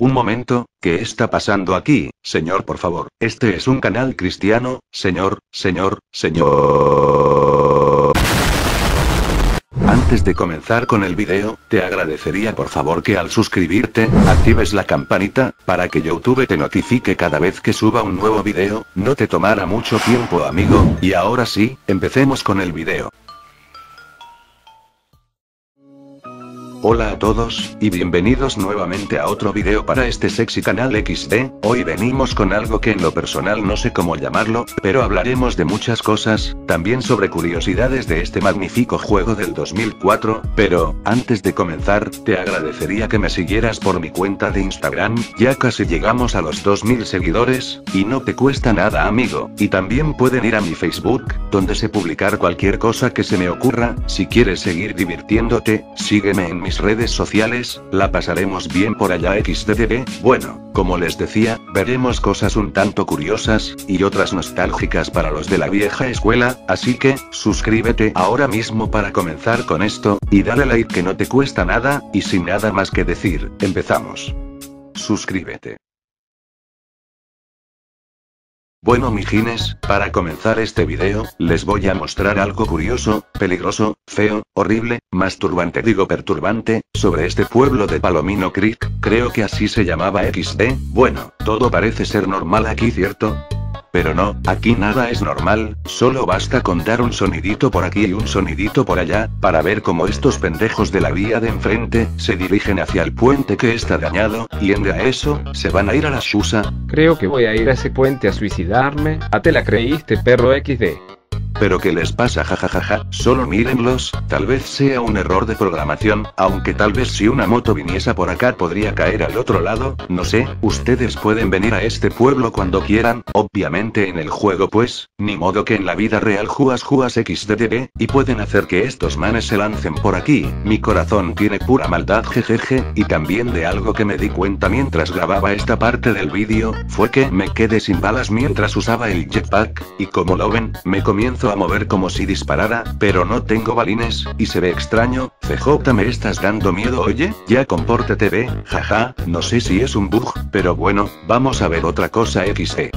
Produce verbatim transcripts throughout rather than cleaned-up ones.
Un momento, ¿qué está pasando aquí, señor, por favor? Este es un canal cristiano, señor, señor, señor. Antes de comenzar con el video, te agradecería por favor que al suscribirte, actives la campanita, para que YouTube te notifique cada vez que suba un nuevo video. No te tomará mucho tiempo, amigo, y ahora sí, empecemos con el video. Hola a todos, y bienvenidos nuevamente a otro video para este sexy canal equis de. Hoy venimos con algo que en lo personal no sé cómo llamarlo, pero hablaremos de muchas cosas, también sobre curiosidades de este magnífico juego del dos mil cuatro, pero, antes de comenzar, te agradecería que me siguieras por mi cuenta de Instagram, ya casi llegamos a los dos mil seguidores, y no te cuesta nada, amigo, y también pueden ir a mi Facebook, donde sé publicar cualquier cosa que se me ocurra. Si quieres seguir divirtiéndote, sígueme en mi redes sociales, la pasaremos bien por allá equis de te ve. Bueno, como les decía, veremos cosas un tanto curiosas, y otras nostálgicas para los de la vieja escuela, así que, suscríbete ahora mismo para comenzar con esto, y dale like que no te cuesta nada, y sin nada más que decir, empezamos. Suscríbete. Bueno mijines, para comenzar este video, les voy a mostrar algo curioso, peligroso, feo, horrible, masturbante digo perturbante, sobre este pueblo de Palomino Creek, creo que así se llamaba equis de. Bueno, todo parece ser normal aquí, ¿cierto? Pero no, aquí nada es normal, solo basta con dar un sonidito por aquí y un sonidito por allá, para ver cómo estos pendejos de la vía de enfrente, se dirigen hacia el puente que está dañado, y en a eso, se van a ir a la Xusa. Creo que voy a ir a ese puente a suicidarme. ¿A te la creíste, perro equis de? ¿Pero qué les pasa? Jajajaja, solo mírenlos, tal vez sea un error de programación, aunque tal vez si una moto viniese por acá podría caer al otro lado, no sé, ustedes pueden venir a este pueblo cuando quieran, obviamente en el juego pues, ni modo que en la vida real jugas jugas equis de te ve, y pueden hacer que estos manes se lancen por aquí. Mi corazón tiene pura maldad, jejeje, y también de algo que me di cuenta mientras grababa esta parte del vídeo, fue que me quedé sin balas mientras usaba el jetpack, y como lo ven, me comienzo a mover como si disparara, pero no tengo balines, y se ve extraño. C J, me estás dando miedo, oye, ya compórtate, ve, jaja, no sé si es un bug, pero bueno, vamos a ver otra cosa equis de.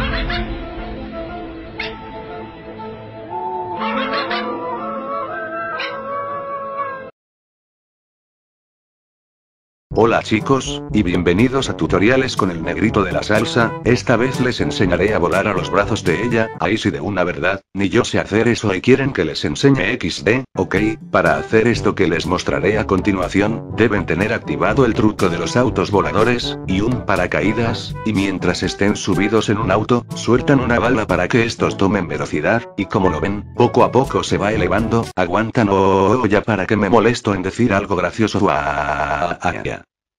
Hola chicos, y bienvenidos a tutoriales con el negrito de la salsa. Esta vez les enseñaré a volar a los brazos de ella. Ahí sí de una verdad, ni yo sé hacer eso y quieren que les enseñe equis de, ok, para hacer esto que les mostraré a continuación, deben tener activado el truco de los autos voladores, y un paracaídas, y mientras estén subidos en un auto, sueltan una bala para que estos tomen velocidad, y como lo ven, poco a poco se va elevando. Aguantan o oh, oh, ya para que me molesto en decir algo gracioso. Ah, ah, ah.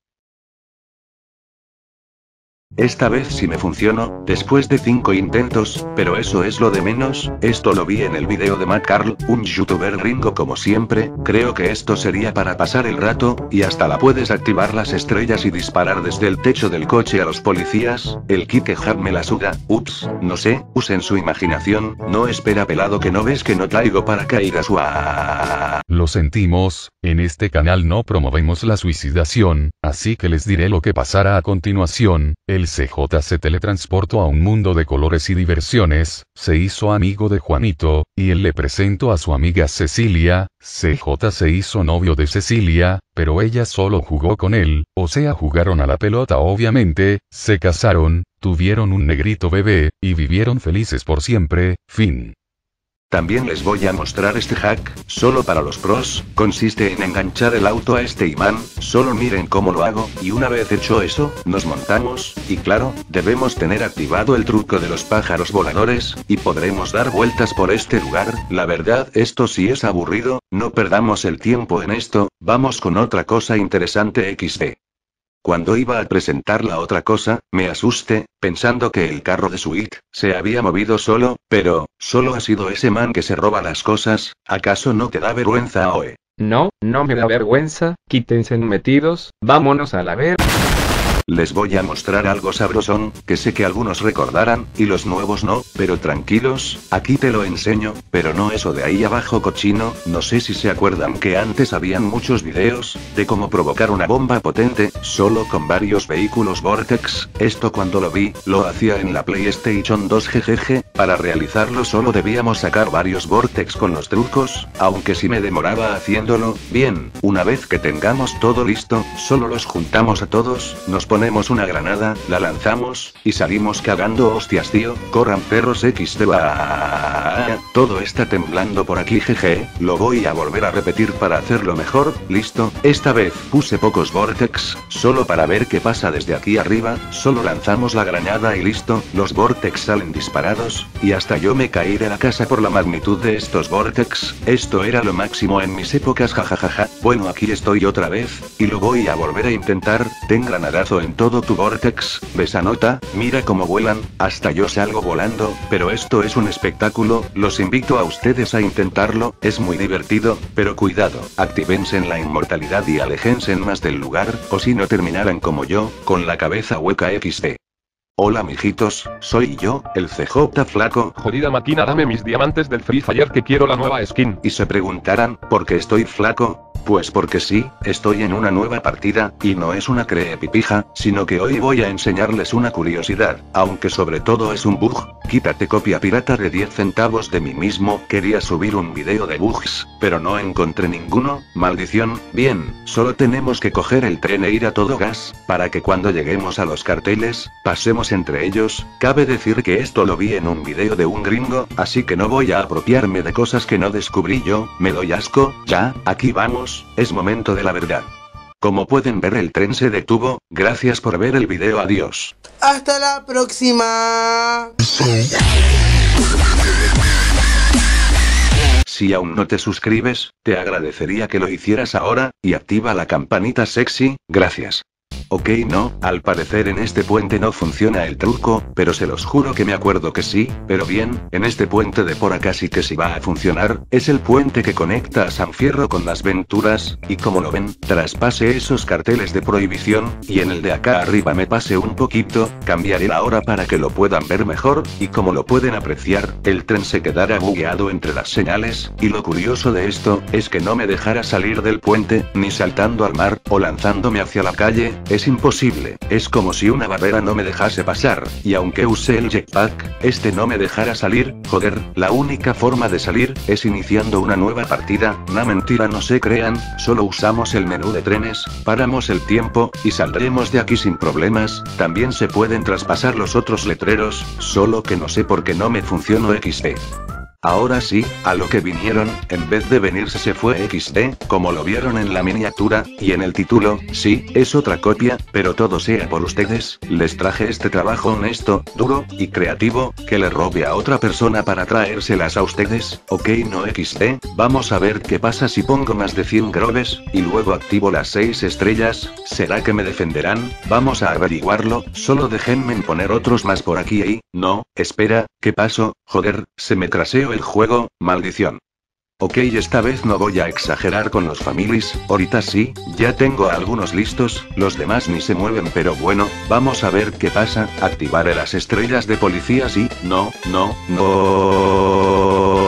Esta vez sí me funcionó, después de cinco intentos, pero eso es lo de menos. Esto lo vi en el video de Matt Carl, un youtuber gringo como siempre. Creo que esto sería para pasar el rato, y hasta la puedes activar las estrellas y disparar desde el techo del coche a los policías. El Kike Hub me la suda, ups, no sé, usen su imaginación. No, espera pelado, que no ves que no traigo paracaídas. ¡Uah! Lo sentimos, en este canal no promovemos la suicidación, así que les diré lo que pasará a continuación. El C J se teletransportó a un mundo de colores y diversiones, se hizo amigo de Juanito, y él le presentó a su amiga Cecilia. C J se hizo novio de Cecilia, pero ella solo jugó con él, o sea jugaron a la pelota obviamente, se casaron, tuvieron un negrito bebé, y vivieron felices por siempre, fin. También les voy a mostrar este hack, solo para los pros, consiste en enganchar el auto a este imán, solo miren cómo lo hago, y una vez hecho eso, nos montamos, y claro, debemos tener activado el truco de los pájaros voladores, y podremos dar vueltas por este lugar. La verdad, esto sí es aburrido, no perdamos el tiempo en esto, vamos con otra cosa interesante equis de. Cuando iba a presentar la otra cosa, me asusté, pensando que el carro de Sweet se había movido solo, pero, solo ha sido ese man que se roba las cosas. ¿Acaso no te da vergüenza, Oe? No, no me da vergüenza, quítense metidos, vámonos a la ver. Les voy a mostrar algo sabrosón, que sé que algunos recordarán, y los nuevos no, pero tranquilos, aquí te lo enseño, pero no eso de ahí abajo cochino. No sé si se acuerdan que antes habían muchos videos, de cómo provocar una bomba potente, solo con varios vehículos Vortex. Esto cuando lo vi, lo hacía en la PlayStation dos jejeje, para realizarlo solo debíamos sacar varios Vortex con los trucos, aunque si me demoraba haciéndolo. Bien, una vez que tengamos todo listo, solo los juntamos a todos, nos ponemos una granada, la lanzamos, y salimos cagando hostias tío, corran perros equis de. Todo está temblando por aquí jeje, lo voy a volver a repetir para hacerlo mejor. Listo, esta vez puse pocos Vortex, solo para ver qué pasa desde aquí arriba, solo lanzamos la granada y listo, los Vortex salen disparados, y hasta yo me caí de la casa por la magnitud de estos Vortex. Esto era lo máximo en mis épocas jajajaja. Bueno, aquí estoy otra vez, y lo voy a volver a intentar. Ten granadazo en todo tu Vortex, ¿ves nota? Mira cómo vuelan, hasta yo salgo volando, pero esto es un espectáculo, los invito a ustedes a intentarlo, es muy divertido, pero cuidado, actívense en la inmortalidad y aléjense más del lugar, o si no terminarán como yo, con la cabeza hueca equis de. Hola mijitos, soy yo, el C J flaco. Jodida máquina, dame mis diamantes del Free Fire que quiero la nueva skin. Y se preguntarán, ¿por qué estoy flaco? Pues porque sí, estoy en una nueva partida, y no es una creepypija, sino que hoy voy a enseñarles una curiosidad, aunque sobre todo es un bug. Quítate copia pirata de diez centavos de mí mismo. Quería subir un video de bugs, pero no encontré ninguno, maldición. Bien, solo tenemos que coger el tren e ir a todo gas, para que cuando lleguemos a los carteles, pasemos entre ellos. Cabe decir que esto lo vi en un video de un gringo, así que no voy a apropiarme de cosas que no descubrí yo, me doy asco. Ya, aquí vamos. Es momento de la verdad. Como pueden ver, el tren se detuvo. Gracias por ver el video, adiós. Hasta la próxima. Si aún no te suscribes, te agradecería que lo hicieras ahora, y activa la campanita sexy, gracias. Ok, no, al parecer en este puente no funciona el truco, pero se los juro que me acuerdo que sí. Pero bien, en este puente de por acá sí que sí va a funcionar. Es el puente que conecta a San Fierro con Las Venturas, y como lo ven, traspase esos carteles de prohibición, y en el de acá arriba me pase un poquito. Cambiaré la hora para que lo puedan ver mejor, y como lo pueden apreciar, el tren se quedará bugueado entre las señales, y lo curioso de esto, es que no me dejará salir del puente, ni saltando al mar, o lanzándome hacia la calle. Es imposible, es como si una barrera no me dejase pasar, y aunque use el jetpack, este no me dejara salir. Joder, la única forma de salir, es iniciando una nueva partida. No, mentira, no se crean, solo usamos el menú de trenes, paramos el tiempo, y saldremos de aquí sin problemas. También se pueden traspasar los otros letreros, solo que no sé por qué no me funcionó equis de. Ahora sí, a lo que vinieron, en vez de venirse se fue equis de, como lo vieron en la miniatura, y en el título. Sí, es otra copia, pero todo sea por ustedes. Les traje este trabajo honesto, duro, y creativo, que le robe a otra persona para traérselas a ustedes. Ok, no equis de, vamos a ver qué pasa si pongo más de cien grobes, y luego activo las seis estrellas. ¿Será que me defenderán? Vamos a averiguarlo, solo déjenme poner otros más por aquí y... No, espera, ¿qué pasó? Joder, se me craseó el juego, maldición. Ok, esta vez no voy a exagerar con los families, ahorita sí, ya tengo a algunos listos, los demás ni se mueven, pero bueno, vamos a ver qué pasa. Activaré las estrellas de policías y... No, no, no...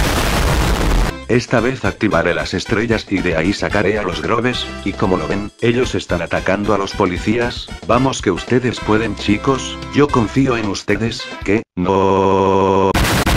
Esta vez activaré las estrellas y de ahí sacaré a los grobes, y como lo ven, ellos están atacando a los policías. Vamos que ustedes pueden, chicos, yo confío en ustedes. ¿Qué? No...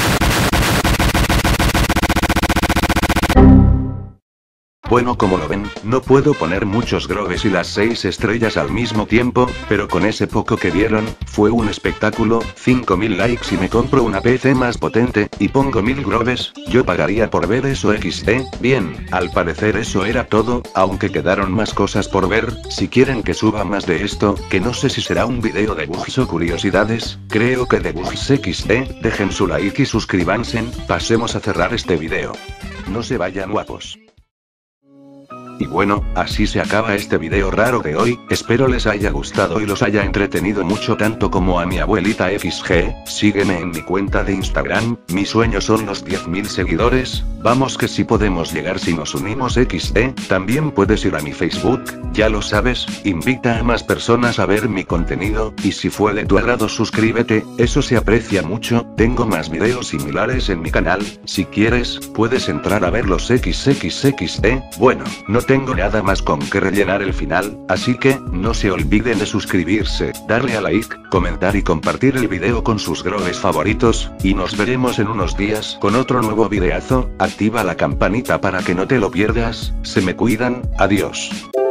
Bueno, como lo ven, no puedo poner muchos grobes y las seis estrellas al mismo tiempo, pero con ese poco que vieron, fue un espectáculo. cinco mil likes y me compro una P C más potente, y pongo mil grobes. Yo pagaría por ver eso equis de. Bien, al parecer eso era todo, aunque quedaron más cosas por ver. Si quieren que suba más de esto, que no sé si será un video de bugs o curiosidades, creo que de bugs equis de, dejen su like y suscríbanse. Pasemos a cerrar este video. No se vayan, guapos. Y bueno, así se acaba este video raro de hoy, espero les haya gustado y los haya entretenido mucho tanto como a mi abuelita equis ge, sígueme en mi cuenta de Instagram, mi sueño son los diez mil seguidores, vamos que si podemos llegar si nos unimos equis de, también puedes ir a mi Facebook, ya lo sabes, invita a más personas a ver mi contenido, y si fue de tu agrado suscríbete, eso se aprecia mucho, tengo más videos similares en mi canal, si quieres, puedes entrar a ver los equis equis equis de, bueno, no tengo nada más con que rellenar el final, así que, no se olviden de suscribirse, darle a like, comentar y compartir el video con sus grogues favoritos, y nos veremos en unos días con otro nuevo videazo, activa la campanita para que no te lo pierdas, se me cuidan, adiós.